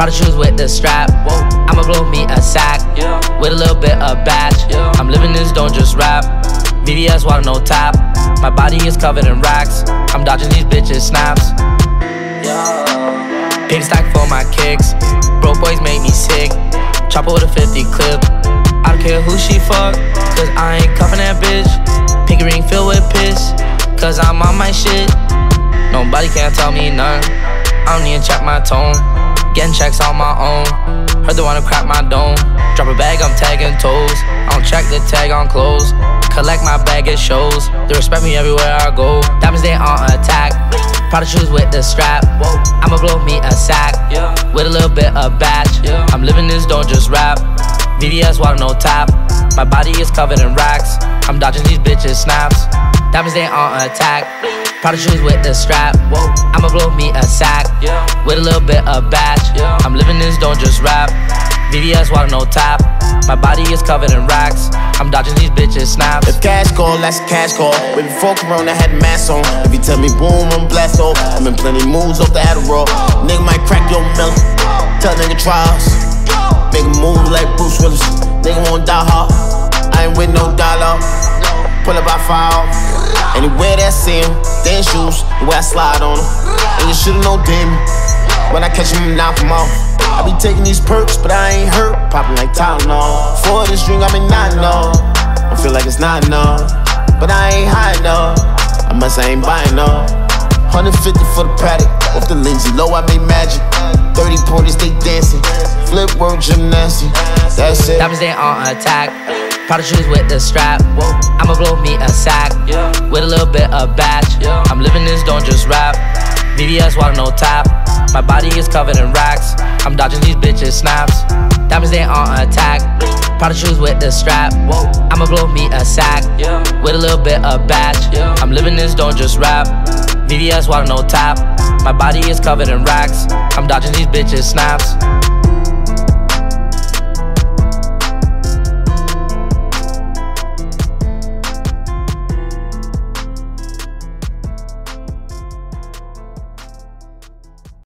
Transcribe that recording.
Prada shoes with the strap. I'ma blow me a sack with a little bit of batch. I'm living this, don't just rap. VVS water, no tap. My body is covered in racks. I'm dodging these bitches' snaps. Pink stack for my kicks. Broke boys make me sick. Chopper with a 50 clip. I don't care who she fuck, cause I ain't cuffin' that bitch. Pinky ring filled with piss, cause I'm on my shit. Nobody can tell me none. I don't even check my tone. Getting checks on my own. Heard they wanna crack my dome. Drop a bag, I'm tagging toes. I don't check the tag on clothes. Collect my bag, it shows. They respect me everywhere I go. Diamonds, they on attack. Prada shoes with the strap. I'ma blow me a sack with a little bit of batch. I'm living this, don't just rap. VVS water, no tap. My body is covered in racks. I'm dodging these bitches' snaps. Diamonds, they on attack. Prada shoes with the strap. I'ma blow me a sack with a little bit of batch. I'm living this, don't just rap. VVS water, no tap. My body is covered in racks. I'm dodging these bitches' snaps. If cash call, that's a cash call. Way before Corona had mask on. If you tell me boom, I'm blast off. I'm in plenty moves off the Adderall. Nigga might crack your melon. Tell nigga try us. Make a move like Bruce Willis. Nigga won't die hard. I ain't with no dollar. Pull up, I file. Anywhere that see him, they in shoes, the way I slide on them. And you should've known damn. When I catch him, knock him off. I be taking these perks, but I ain't hurt. Popping like Tylenol. For this drink, I'm in not enough. I feel like it's not enough, but I ain't high enough. I ain't buying enough. 150 for the paddock. Off the Lindsay low, I made magic. 30 porters, they dancing. Flip work gymnastics. That's it. Diamonds, they on attack. Prada shoes with the strap. I'ma blow me a sack with a little bit of batch. I'm living this, don't just rap. VVS water, no tap. My body is covered in racks. I'm dodging these bitches' snaps. Diamonds, they on attack. Prada shoes with the strap. I'ma blow me a sack with a little bit of batch. I'm living this, don't just rap. VVS water, no tap. My body is covered in racks. I'm dodging these bitches' snaps.